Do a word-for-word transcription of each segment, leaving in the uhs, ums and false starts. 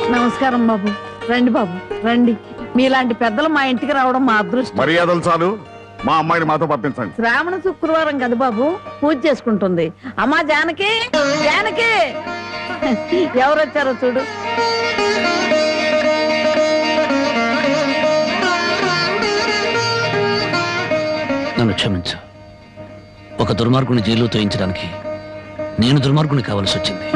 నమస్కారం బాబు. రండి బాబు రండి. మీలాంటి పెద్దలు మా ఇంటికి రావడం మా అదృష్టం. మర్యాదలు చాలు, మా అమ్మాయిని మాతో పంపించండి. శ్రావణ శుక్రవారం కదా బాబు, పూజ చేసుకుంటుంది. అమ్మా జానకి, జానకి ఎవరొచ్చారో చూడు. నన్ను క్షమించు. ఒక దుర్మార్గుని జైలు తోయించడానికి నేను దుర్మార్గుని కావాల్సి వచ్చింది.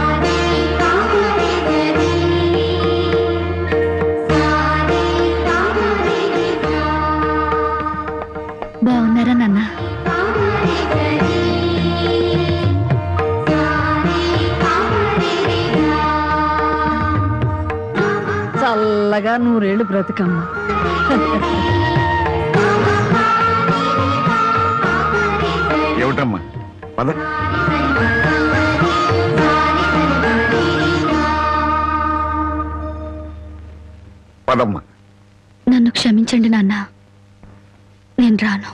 బాగున్నారా నాన్న? చల్లగా నూరేళ్ళు బ్రతికమ్మ. ఏమిటమ్మా పద. పదమ్మా. నన్ను క్షమించండి నాన్న, నేను రాను.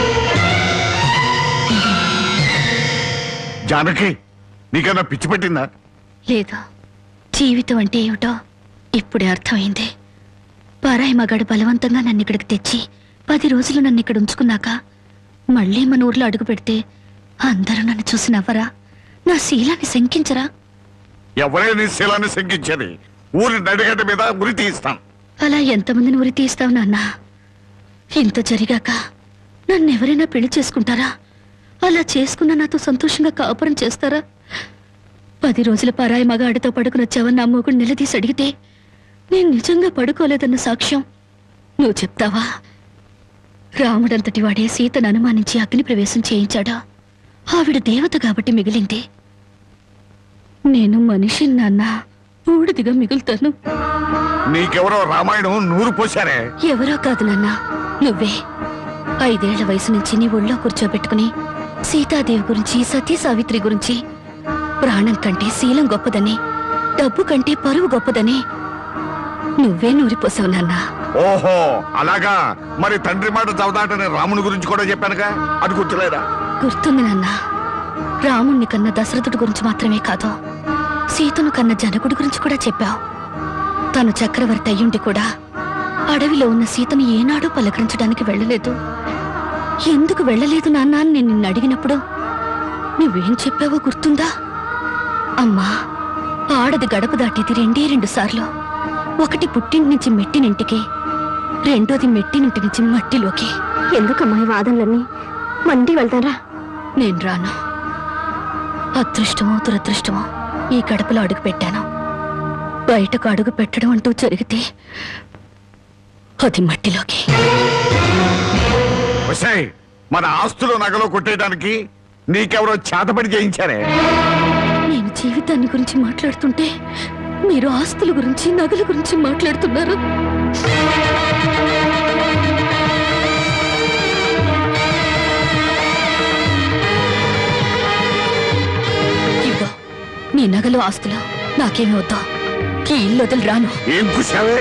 జానకి, నీకన్నా పిచ్చి పెట్టిందా? లేదు, జీవితం అంటే ఏమిటో ఇప్పుడే అర్థమైంది. పరాయి మగాడు బలవంతంగా నన్ను ఇక్కడికి తెచ్చి పది రోజులు నన్ను ఇక్కడ ఉంచుకున్నాక మళ్ళీ మన ఊర్లో అడుగు పెడితే అందరూ నన్ను చూసి నవ్వరా? నా శీలాన్ని శంకించరా? ఎవరే నీ శీలాన్ని శంకించేది? ఊరి నడిగడ్డ మీద ఉరి తీస్తాం. అలా ఎంతమందిని ఉరి తీస్తావు నాన్న? ఇంత జరిగాక నన్ను ఎవరైనా పెళ్లి చేసుకుంటారా? అలా చేసుకున్న నాతో సంతోషంగా కాపురం చేస్తారా? పది రోజుల పరాయి మగాడితో పడుకుని వచ్చావని నా మొగుడు నిలదీసి అడిగితే నేను నిజంగా పడుకోలేదన్న సాక్ష్యం నువ్వు చెప్తావా? రాముడంతటి వాడే సీతను అనుమానించి అగ్ని ప్రవేశం చేయించాడా? ఆవిడ దేవత కాబట్టి మిగిలింది. నేను మనిషి నాన్న, బూడిదిగా మిగులుతాను. నీకెవరో రామాయణం నూరు పోశారే. ఎవరో కాదు నాన్న, నువ్వే. ఐదేళ్ల వయసు నుంచి నీ ఒళ్ళో కూర్చోబెట్టుకుని సీతాదేవి గురించి, సతీ సావిత్రి గురించి, ప్రాణం కంటే శీలం గొప్పదని, డబ్బు కంటే పరువు గొప్పదని నువ్వే నూరిపోసావు నాన్న. ఓహో అలాగా. మరి తండ్రి మాట చవదాటని రాముని గురించి కూడా చెప్పానుగా, అది గుర్తులేదా? గుర్తుంది నాన్న. రాముణ్ణి కన్న దశరథుడి గురించి మాత్రమే కాదు, సీతను కన్న జనకుడి గురించి కూడా చెప్పావు. తను చక్రవర్తి అయ్యుండి కూడా అడవిలో ఉన్న సీతను ఏనాడూ పలకరించడానికి వెళ్ళలేదు. ఎందుకు వెళ్ళలేదు నాన్న అని నేను నిన్ను అడిగినప్పుడు నువ్వేం చెప్పావో గుర్తుందా? అమ్మా, ఆడది గడప దాటేది రెండే రెండు సార్లు. ఒకటి పుట్టింటి నుంచి మెట్టినింటికి, రెండోది మెట్టినింటి నుంచి మట్టిలోకి. ఎందుకమ్మా ఈ వాదనలన్నీ? మండి వెళ్తారా? నేను రాను. అదృష్టమో దురదృష్టమో ఈ గడపలో అడుగు పెట్టాను. బయటకు అడుగు పెట్టడం అంటూ జరిగితే అది మట్టిలోకి. మన ఆస్తులు నగలో కొట్టేయడానికి నీకెవరో చేతపడి చేయించారే? నేను జీవితాన్ని గురించి మాట్లాడుతుంటే మీరు ఆస్తుల గురించి, నగల గురించి మాట్లాడుతున్నారు. ఇదిగో నీ నగలు, ఆస్తులు నాకేమి వద్దా. ఈ ఇల్లు వదిలి రాను. ఏం కూసావే?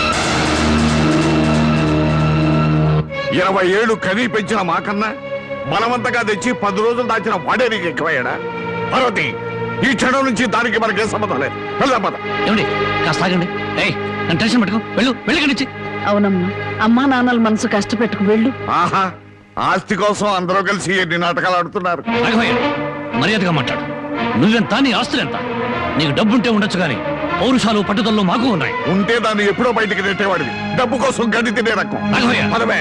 ఇరవై ఏళ్ళు కనీ పెంచిన మాకన్నా బలవంతంగా తెచ్చి పది రోజులు దాచిన వాడే నీకు ఎక్కువయ్యాడా? పార్వతి, ఈ క్షణం నుంచి దానికి మనకే సంబంధం లేదు. వెళ్దాం పద. ఏమండి కాస్త ఆగండి. ఏయ్, నన్ను టెన్షన్ పెట్టుకో. వెళ్ళు, వెళ్ళి. అవునమ్మా, అమ్మా నాన్నల మనసు కష్టపెట్టుకు వెళ్ళు. ఆహా, ఆస్తి కోసం అందరూ కలిసి ఎన్ని నాటకాలు ఆడుతున్నారు. రాఘవయ్య, మర్యాదగా మాట్లాడు. నువ్వెంత, నీ ఆస్తులెంత? నీకు డబ్బుంటే ఉండొచ్చు కానీ పౌరుషాలు, పట్టుదలలో మాకు ఉన్నాయి. ఉంటే దాన్ని ఎప్పుడో బయటికి నెట్టేవాడివి. డబ్బు కోసం గడ్డి తినే రకం. రాఘవయ్య,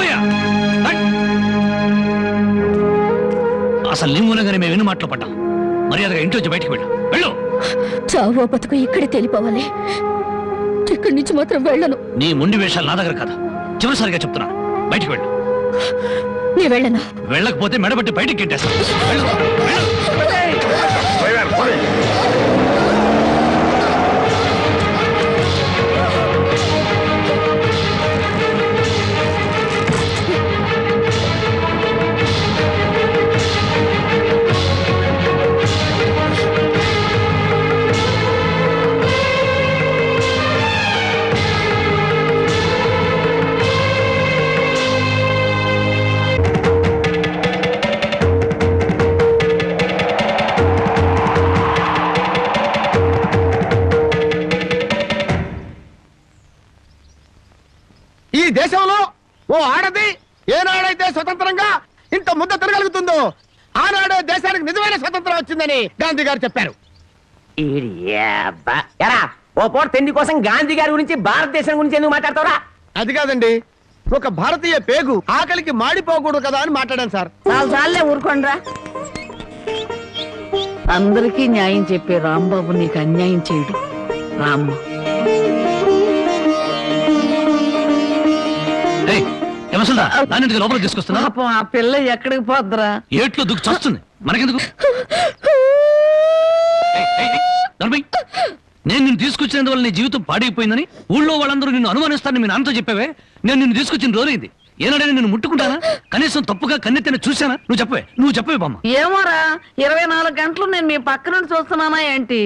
అసలు నీ మూలంగానే మేము ఎన్ని మాటలు పడ్డాం. మర్యాదగా ఇంటి వచ్చి బయటికి వెళ్ళు. వెళ్ళు. చావో బతుకు ఇక్కడే తెలిపోవాలి. ఇక్కడి నుంచి మాత్రం వెళ్ళను. నీ ముండి వేషాలు నా దగ్గర కాదు, చివరిసారిగా చెప్తున్నా. బయటికి వెళ్ళు. నీ వెళ్ళను. వెళ్ళకపోతే మెడబట్టి బయటికి గిట్టేస్తా. ఓ ఆడది ఏనాడైతే స్వతంత్రంగా ఇంత ముద్ద తిరగలుగుతుందో ఆనాడే దేశానికి నిజమైన స్వతంత్రం వచ్చిందని గాంధీ గారు చెప్పారు. ఎరా ఓ పూట తిండి కోసం గాంధీ గారి గురించి భారతదేశం గురించి ఎందుకు మాట్లాడతావురా? అది కాదండి, ఒక భారతీయ పేగు ఆకలికి మాడిపోకూడదు కదా అని మాట్లాడాను సార్. చాలు చాలే ఊరుకోండ్రా. అందరికీ న్యాయం చెప్పే రాంబాబు నీకు అన్యాయం చేయడు. రామ్మ ఏయ్, ఏమసలుదా? దాన్ని లోపలికి తీసుకొస్తున్నా? పాపం ఆ పిల్ల ఎక్కడికి పోద్దురా? ఏట్లో దుక్కు చస్తుంది, మనకెందుకు? ఏయ్, ఏయ్, ఏయ్, ధర్మయ్య, నేను నిన్ను తీసుకొచ్చినందువల్ల నీ జీవితం పాడైపోయిందని ఊళ్ళో వాళ్ళందరూ నిన్ను అనుమానిస్తారని మీ నాన్నతో చెప్పావే. నేను నిన్ను తీసుకొచ్చిన రోజైంది. ఏనాడైనా నిన్ను ముట్టుకుంటానా? కనీసం తప్పుగా కన్నెత్తిన చూసానా? నువ్వు చెప్పవే, నువ్వు చెప్పవే బామ్మ. ఏమోరా, ఇరవై నాలుగు గంటలు నేను మీ పక్క నుండి చూస్తున్నానా ఏంటి?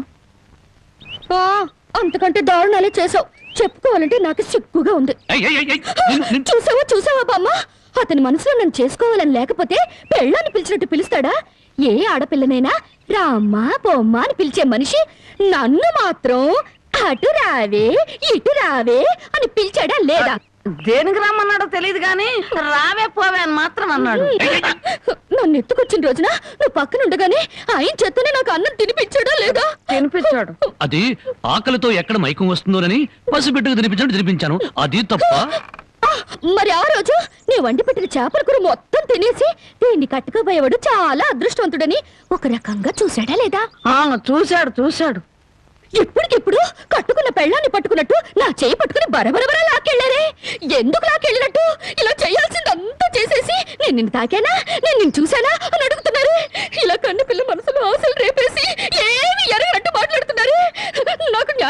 అంతకంటే దారుణాలే చేసావు. చెప్పుకోవాలంటే నాకు సిగ్గుగా ఉంది. ఏయ్, ఏయ్, ఏయ్, ఏయ్, నిన్ను- నిన్ను- చూసావా చూసావా బామ్మ, అతని మనసులో నన్ను చేసుకోవాలని లేకపోతే పెళ్ళాన్ని పిలిచినట్టు పిలుస్తాడా? ఏ ఆడపిల్లనైనా రామ్మా బొమ్మ అని పిలిచే మనిషి నన్ను మాత్రం అటు రావే ఇటు రావే అని పిలిచాడా లేదా? దేనికి రమ్మన్నాడో తెలియదు గాని రావే పోవే అని మాత్రం అన్నాడు. నన్ను ఎత్తుకొచ్చిన రోజున నువ్వు పక్కన ఉండగానే ఆయన చేతనే నాకు అన్నం తినిపించాడా లేదా? తినిపించాడు. అది ఆకలితో ఎక్కడ మైకం వస్తుందోనని పసిబిడ్డకు తినిపించాడు, తినిపించాను. అది తప్ప. మరి ఆ రోజు నీ వండి పెట్టిన చేపల కూర మొత్తం తినేసి దీన్ని కట్టుకోబోయేవాడు చాలా అదృష్టవంతుడని ఒక రకంగా చూశాడా లేదా? ఆ చూశాడు చూశాడు. ఇప్పటికిప్పుడు కట్టుకున్న పెళ్ళాన్ని పట్టుకున్నట్టు నా చేయి పట్టుకుని బరబరబర లాక్కెళ్ళారే. ఎందుకు లాక్కెళ్ళినట్టు? ఇలా చేయాల్సిందంతా చేసేసి నేను నిన్ను తాకానా, నేను నిన్ను చూశానా అని అడుగుతున్నారు. ఇలా కన్ను పిల్ల మనసులో ఆశలు రేపేసి ఏమి ఎరగనట్టు మాట్లాడుతున్నారు.